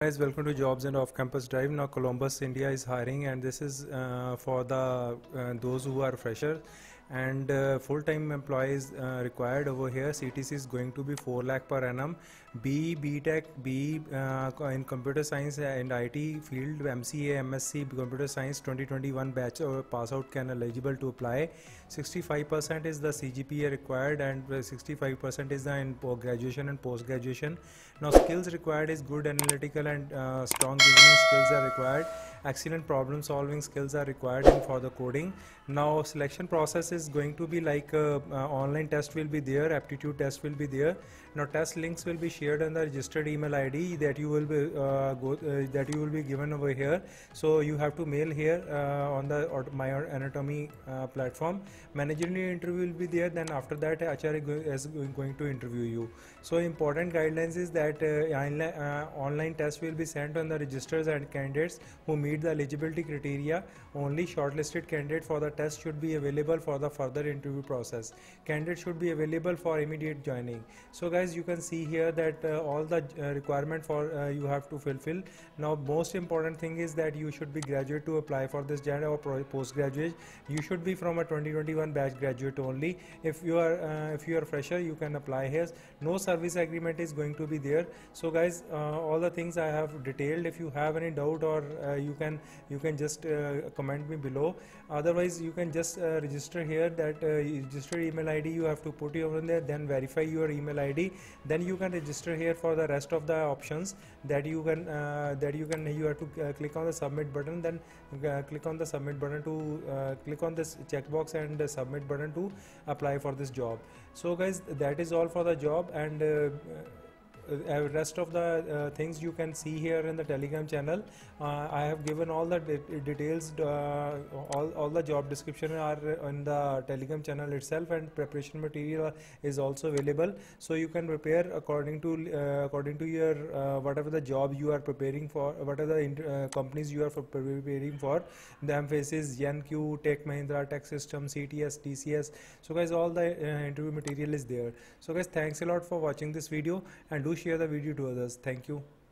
Guys, welcome to Jobs and Off Campus Drive. Now Columbus, India is hiring, and this is for the those who are freshers and full-time employees required over here. CTC is going to be 4 lakh per annum. BTech, in computer science and IT field, MCA, MSc, computer science 2021 batch pass out can eligible to apply. 65% is the CGPA required, and 65% is the in graduation and post graduation. Now skills required is good analytical and strong reasoning skills are required. Excellent problem solving skills are required for the coding. Now selection process is going to be like online test will be there, aptitude test will be there. Now test links will be shared on the registered email ID that you will be given over here. So you have to mail here on the My Anatomy platform. Managerial interview will be there. Then after that HR is going to interview you. So important guidelines is that online test will be sent on the registers and candidates who meet the eligibility criteria. Only shortlisted candidate for the test should be available for the further interview process. Candidate should be available for immediate joining. So guys, you can see here that all the requirement for you have to fulfill. Now most important thing is that you should be graduate to apply for this job, or postgraduate. You should be from a 2021 batch graduate only. If you are fresher, you can apply here. No service agreement is going to be there. So guys, all the things I have detailed. If you have any doubt, or you can just comment me below. Otherwise you can just register here. That registered email ID you have to put over there, then verify your email ID, then you can register here for the rest of the options that you have to click on the submit button, then click on the submit button to click on this checkbox and the submit button to apply for this job. So guys, that is all for the job, and rest of the things you can see here in the Telegram channel. I have given all the details. All the job description are on the Telegram channel itself, and preparation material is also available. So you can prepare according to your whatever the job you are preparing for, whatever the companies you are preparing for. The Mphasis, NQ, Tech Mahindra, Tech System, CTS, TCS. So guys, all the interview material is there. So guys, thanks a lot for watching this video, and do share the video to others. Thank you.